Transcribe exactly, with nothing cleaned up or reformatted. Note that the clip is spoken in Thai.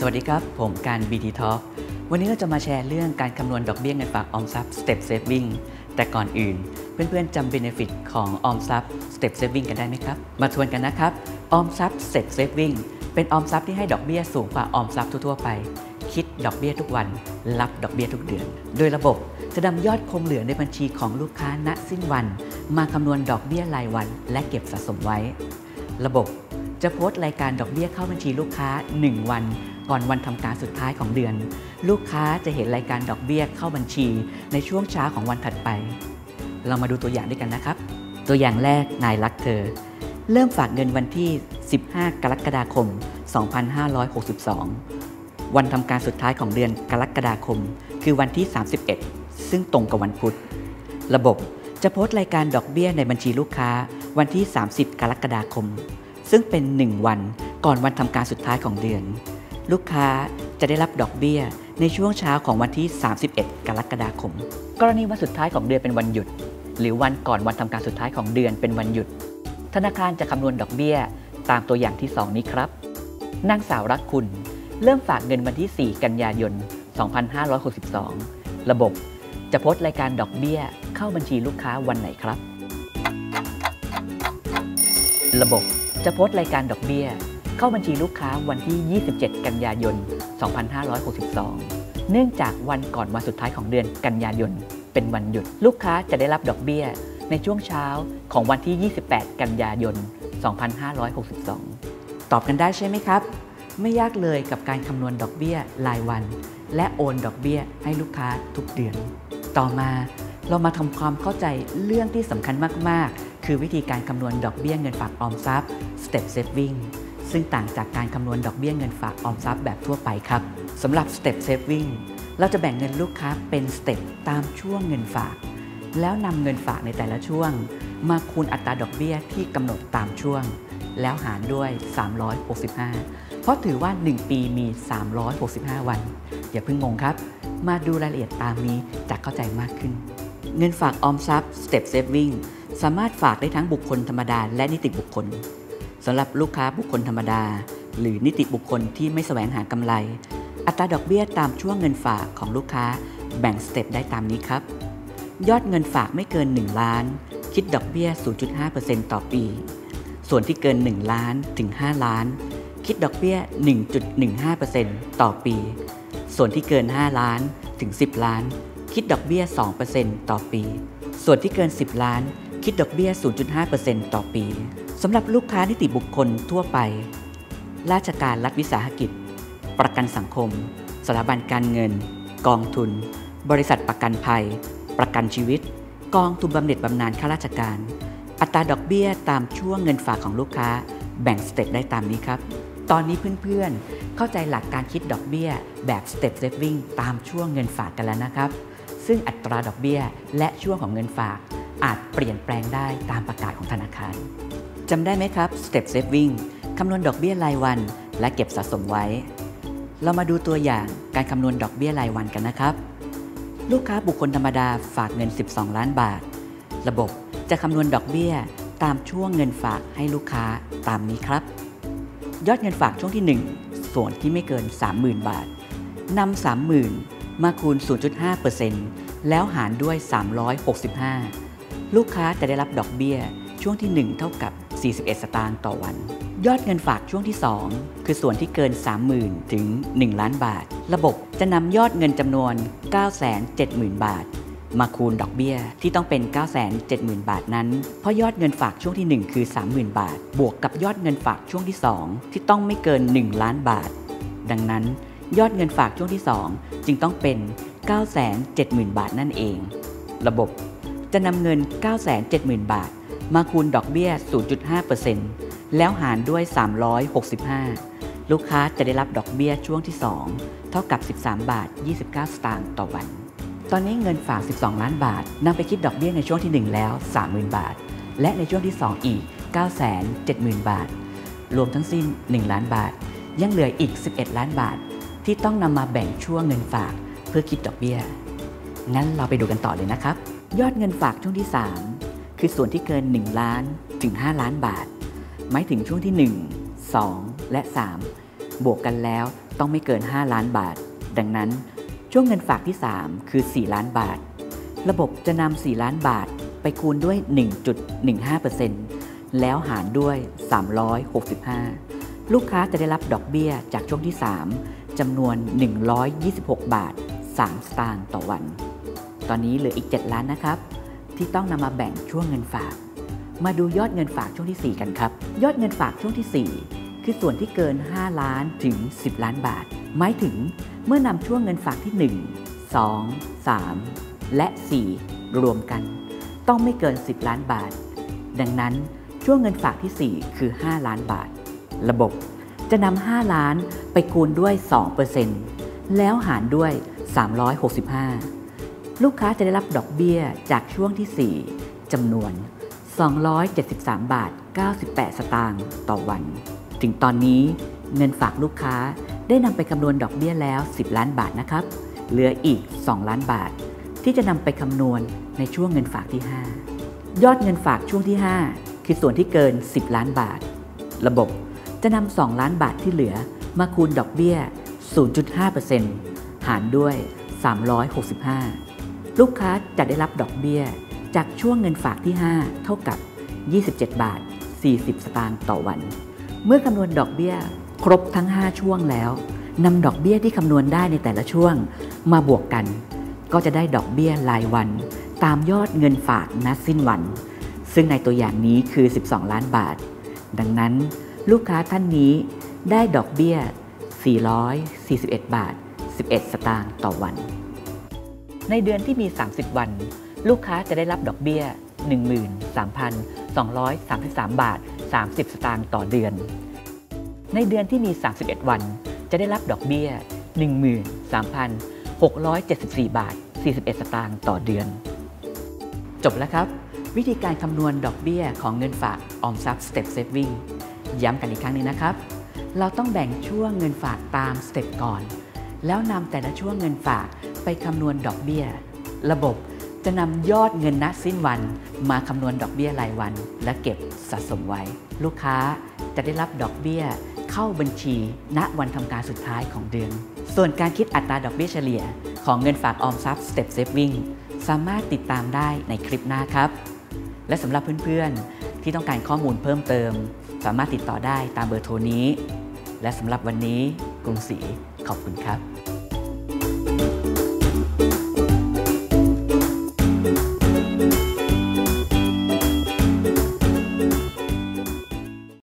วัสดีครับผมการ บี ที Talk วันนี้เราจะมาแชร์เรื่องการคำนวณดอกเบี้ยเงินฝากออมทรัพย์ Step Saving แต่ก่อนอื่นเพื่อนๆจำ Benefit ของออมทรัพย์ Step Saving กันได้ไหมครับมาทวนกันนะครับออมทรัพย์ Step Saving เป็นออมทรัพย์ที่ให้ดอกเบี้ยสูงกว่าออมทรัพย์ทั่วๆไปคิดดอกเบี้ยทุกวันรับดอกเบี้ยทุกเดือนโดยระบบจะนำยอดคงเหลือในบัญชีของลูกค้าณสิ้นวันมาคำนวณดอกเบี้ยรายวันและเก็บสะสมไว้ระบบจะโพสต์รายการดอกเบี้ยเข้าบัญชีลูกค้าหนึ่งวันก่อนวันทำการสุดท้ายของเดือนลูกค้าจะเห็นรายการดอกเบี้ยเข้าบัญชีในช่วงเช้าของวันถัดไปเรามาดูตัวอย่างด้วยกันนะครับตัวอย่างแรกนายรักเธอเริ่มฝากเงินวันที่สิบห้ากรกฎาคมสองพันห้าร้อยหกสิบสองวันทำการสุดท้ายของเดือนกรกฎาคมคือวันที่สามสิบเอ็ดซึ่งตรงกับวันพุธระบบจะโพสต์รายการดอกเบี้ยในบัญชีลูกค้าวันที่สามสิบกรกฎาคมซึ่งเป็นหนึ่งวันก่อนวันทำการสุดท้ายของเดือนลูกค้าจะได้รับดอกเบี้ยในช่วงเช้าของวันที่สามสิบเอ็ดกรกฎาคมกรณีวันสุดท้ายของเดือนเป็นวันหยุดหรือวันก่อนวันทำการสุดท้ายของเดือนเป็นวันหยุดธนาคารจะคำนวณดอกเบี้ยตามตัวอย่างที่สองนี้ครับนางสาวรักคุณเริ่มฝากเงินวันที่สี่กันยายนสองพันห้าร้อยหกสิบสองระบบจะโพสต์รายการดอกเบี้ยเข้าบัญชีลูกค้าวันไหนครับระบบจะโพสต์รายการดอกเบี้ยเข้าบัญชีลูกค้าวันที่ยี่สิบเจ็ดกันยายนสองพันห้าร้อยหกสิบสองเนื่องจากวันก่อนวันสุดท้ายของเดือนกันยายนเป็นวันหยุดลูกค้าจะได้รับดอกเบี้ยในช่วงเช้าของวันที่ยี่สิบแปดกันยายนสองพันห้าร้อยหกสิบสองตอบกันได้ใช่ไหมครับไม่ยากเลยกับการคำนวณดอกเบี้ยรายวันและโอนดอกเบี้ยให้ลูกค้าทุกเดือนต่อมาเรามาทำความเข้าใจเรื่องที่สำคัญมากๆคือวิธีการคำนวณดอกเบี้ยเงินฝากออมทรัพย์ Step Saving ซึ่งต่างจากการคำนวณดอกเบี้ยเงินฝากออมทรัพย์แบบทั่วไปครับสำหรับ Step Saving เราจะแบ่งเงินลูกค้าเป็นสเต็ปตามช่วงเงินฝากแล้วนำเงินฝากในแต่ละช่วงมาคูณอัตราดอกเบี้ยที่กำหนดตามช่วงแล้วหารด้วยสามร้อยหกสิบห้าเพราะถือว่าหนึ่งปีมีสามร้อยหกสิบห้าวันอย่าเพิ่งงงครับมาดูรายละเอียดตามนี้จะเข้าใจมากขึ้นเงินฝากออมทรัพย์ Step Saving สามารถฝากได้ทั้งบุคคลธรรมดาและนิติบุคคลสำหรับลูกค้าบุคคลธรรมดาหรือนิติบุคคลที่ไม่แสวงหากำไรอัตราดอกเบี้ยตามช่วงเงินฝากของลูกค้าแบ่งสเต็ปได้ตามนี้ครับยอดเงินฝากไม่เกินหนึ่งล้านคิดดอกเบี้ย ศูนย์จุดห้าเปอร์เซ็นต์ ต่อปีส่วนที่เกินหนึ่งล้านถึงห้าล้านคิดดอกเบี้ย หนึ่งจุดหนึ่งห้าเปอร์เซ็นต์ ต่อปีส่วนที่เกินห้าล้านถึงสิบล้านคิดดอกเบี้ย สองเปอร์เซ็นต์ ต่อปีส่วนที่เกินสิบล้านคิดดอกเบี้ย ศูนย์จุดห้าเปอร์เซ็นต์ ต่อปีสำหรับลูกค้านิติบุคคลทั่วไปราชการรัฐวิสาหกิจประกันสังคมสถาบันการเงินกองทุนบริษัทประกันภัยประกันชีวิตกองทุนบำเหน็จบำนาญข้าราชการอัตราดอกเบี้ยตามช่วงเงินฝากของลูกค้าแบ่งสเต็ปได้ตามนี้ครับตอนนี้เพื่อนๆเข้าใจหลักการคิดดอกเบี้ยแบบ Step Saving ตามช่วงเงินฝากกันแล้วนะครับซึ่งอัตราดอกเบี้ยและช่วงของเงินฝากอาจเปลี่ยนแปลงได้ตามประกาศของธนาคารจำได้ไหมครับ Step Saving คำนวณดอกเบี้ยรายวันและเก็บสะสมไว้เรามาดูตัวอย่างการคำนวณดอกเบี้ยรายวันกันนะครับลูกค้าบุคคลธรรมดาฝากเงินสิบสองล้านบาทระบบจะคำนวณดอกเบี้ยตามช่วงเงินฝากให้ลูกค้าตามนี้ครับยอดเงินฝากช่วงที่หนึ่งส่วนที่ไม่เกิน สามหมื่น บาทนำ สามหมื่น มาคูณ ศูนย์จุดห้าเปอร์เซ็นต์ แล้วหารด้วยสามร้อยหกสิบห้าลูกค้าจะได้รับดอกเบี้ยช่วงที่หนึ่งเท่ากับสี่สิบเอ็ดสตางค์ต่อวันยอดเงินฝากช่วงที่สองคือส่วนที่เกิน สามหมื่น ถึงหนึ่งล้านบาทระบบจะนำยอดเงินจำนวน เก้าแสนเจ็ดหมื่น บาทมาคูณดอกเบี้ยที่ต้องเป็น เก้าแสนเจ็ดหมื่น บาทนั้นเพราะยอดเงินฝากช่วงที่หนึ่งคือ สามหมื่น บาทบวกกับยอดเงินฝากช่วงที่สองที่ต้องไม่เกินหนึ่งล้านบาทดังนั้นยอดเงินฝากช่วงที่สองจึงต้องเป็น เก้าแสนเจ็ดหมื่น บาทนั่นเองระบบจะนำเงิน เก้าแสนเจ็ดหมื่น บาทมาคูณดอกเบี้ย ศูนย์จุดห้าเปอร์เซ็นต์ แล้วหารด้วยสามร้อยหกสิบห้าลูกค้าจะได้รับดอกเบี้ยช่วงที่สองเท่ากับสิบสามบาทยี่สิบเก้าสตางค์ต่อวันตอนนี้เงินฝากสิบสองล้านบาทนำไปคิดดอกเบี้ยในช่วงที่หนึ่งแล้ว สามหมื่น บาทและในช่วงที่สองอีก เก้าแสนเจ็ดหมื่น บาทรวมทั้งสิ้นหนึ่งล้านบาทยังเหลืออีกสิบเอ็ดล้านบาทที่ต้องนำมาแบ่งช่วงเงินฝากเพื่อคิดดอกเบี้ยงั้นเราไปดูกันต่อเลยนะครับยอดเงินฝากช่วงที่สามคือส่วนที่เกินหนึ่งล้านถึงห้าล้านบาทหมายถึงช่วงที่หนึ่ง สองและสามบวกกันแล้วต้องไม่เกินห้าล้านบาทดังนั้นช่วงเงินฝากที่สามคือสี่ล้านบาทระบบจะนำสี่ล้านบาทไปคูณด้วย หนึ่งจุดหนึ่งห้าเปอร์เซ็นต์ แล้วหารด้วยสามร้อยหกสิบห้าลูกค้าจะได้รับดอกเบี้ยจากช่วงที่สามจำนวนหนึ่งร้อยยี่สิบหกบาทสามสตางค์ต่อวันตอนนี้เหลืออีกเจ็ดล้านนะครับที่ต้องนำมาแบ่งช่วงเงินฝากมาดูยอดเงินฝากช่วงที่สี่กันครับยอดเงินฝากช่วงที่สี่คือส่วนที่เกินห้าล้านถึงสิบล้านบาทหมายถึงเมื่อนำช่วงเงินฝากที่หนึ่ง สอง สามและสี่รวมกันต้องไม่เกินสิบล้านบาทดังนั้นช่วงเงินฝากที่สี่คือห้าล้านบาทระบบจะนำห้าล้านไปคูณด้วย สองเปอร์เซ็นต์ แล้วหารด้วยสามร้อยหกสิบห้าลูกค้าจะได้รับดอกเบี้ยจากช่วงที่สี่จำนวนสองร้อยเจ็ดสิบสามบาทเก้าสิบแปดสตางค์ต่อวันถึงตอนนี้เงินฝากลูกค้าได้นำไปคำนวณดอกเบี้ยแล้วสิบล้านบาทนะครับเหลืออีกสองล้านบาทที่จะนำไปคำนวณในช่วงเงินฝากที่ห้ายอดเงินฝากช่วงที่ห้าคือส่วนที่เกินสิบล้านบาทระบบจะนำสองล้านบาทที่เหลือมาคูณดอกเบี้ย ศูนย์จุดห้าเปอร์เซ็นต์ หารด้วยสามร้อยหกสิบห้าลูกค้าจะได้รับดอกเบี้ยจากช่วงเงินฝากที่ห้าเท่ากับยี่สิบเจ็ดบาทสี่สิบสตางค์ต่อวันเมื่อคำนวณดอกเบี้ยครบทั้งห้าช่วงแล้วนำดอกเบี้ยที่คำนวณได้ในแต่ละช่วงมาบวกกันก็จะได้ดอกเบี้ยรายวันตามยอดเงินฝากณสิ้นวันซึ่งในตัวอย่างนี้คือสิบสองล้านบาทดังนั้นลูกค้าท่านนี้ได้ดอกเบี้ยสี่ร้อยสี่สิบเอ็ดบาทสิบเอ็ดสตางค์ต่อวันในเดือนที่มีสามสิบวันลูกค้าจะได้รับดอกเบี้ย หนึ่งหมื่นสามพันสองร้อยสามสิบสาม บาทสามสิบสตางค์ต่อเดือนในเดือนที่มีสามสิบเอ็ดวันจะได้รับดอกเบี้ย หนึ่งหมื่นสามพันหกร้อยเจ็ดสิบสี่ บาทสี่สิบเอ็ดสตางค์ต่อเดือนจบแล้วครับวิธีการคำนวณดอกเบี้ยของเงินฝากออมทรัพย์ Step Saving ย้ำกันอีกครั้งนึงนะครับเราต้องแบ่งช่วงเงินฝากตามสเต็ปก่อนแล้วนำแต่ละช่วงเงินฝากไปคำนวณดอกเบี้ยระบบจะนำยอดเงินณสิ้นวันมาคำนวณดอกเบี้ยรายวันและเก็บสะสมไว้ลูกค้าจะได้รับดอกเบี้ยเข้าบัญชีณวันทำการสุดท้ายของเดือนส่วนการคิดอัตราดอกเบี้ยเฉลี่ยของเงินฝากออมทรัพย์ Step Saving สามารถติดตามได้ในคลิปหน้าครับและสำหรับเพื่อนๆที่ต้องการข้อมูลเพิ่มเติมสามารถติดต่อได้ตามเบอร์โทรนี้และสำหรับวันนี้กรุงศรีขอบคุณครับ